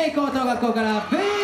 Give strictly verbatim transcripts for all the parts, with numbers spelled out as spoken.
明高等学校からブーグルーバ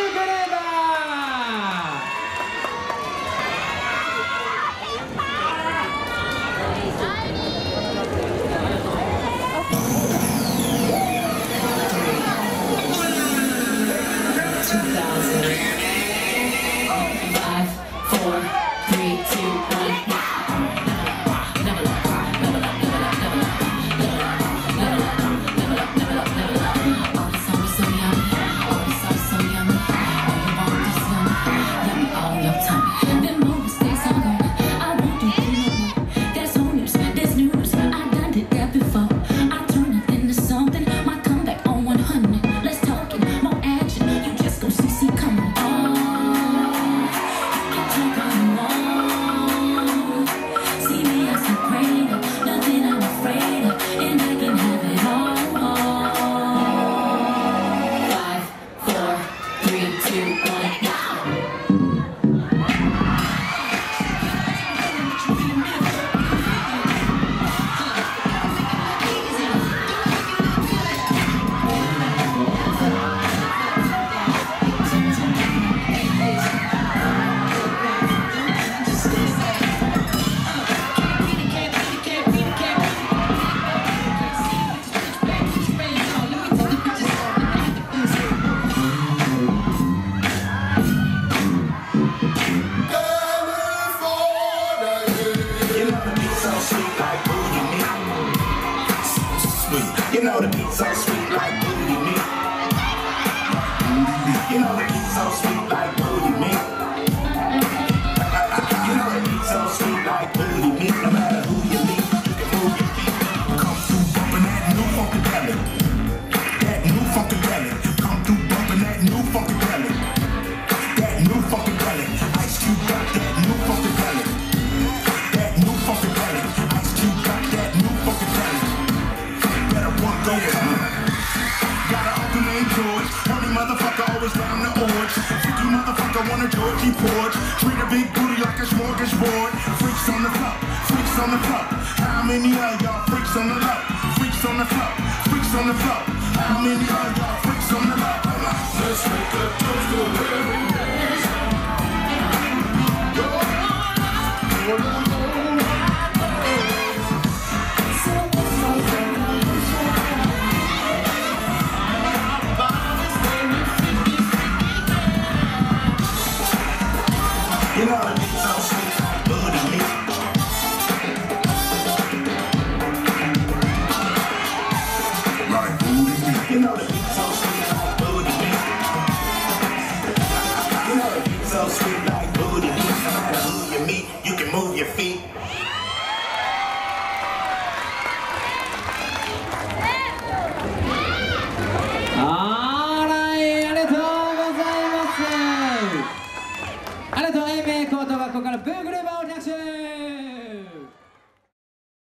You know the beat so sweet like booty meat. You know the beat so sweet like booty meat. You know the beat so sweet like booty meat. No matter who you meet, you can move your feet. Come through bumping that new funkadelic. That new funkadelic. Come through bumping that new funkadelic. That new funkadelic. Ice Cube got that new funkadelic. That new funkadelic. Ice Cube got that new funkadelic. Go with me. Got an uncle named George. Horny motherfucker always down the orge. Freaky motherfucker want a Georgie porch. Treat a big booty like a smorgasbord. Freaks on the floor, freaks on the floor. How many of y'all freaks on the low? Freaks on the floor, freaks on the floor. How many of y'all freaks on the low? Let's make a toast to every day. Go on, go on. You know the beat so sweet like booty meat. Like booty meat. You know the beat so sweet like booty meat. You know the beat so sweet like booty meat. No matter who you meet.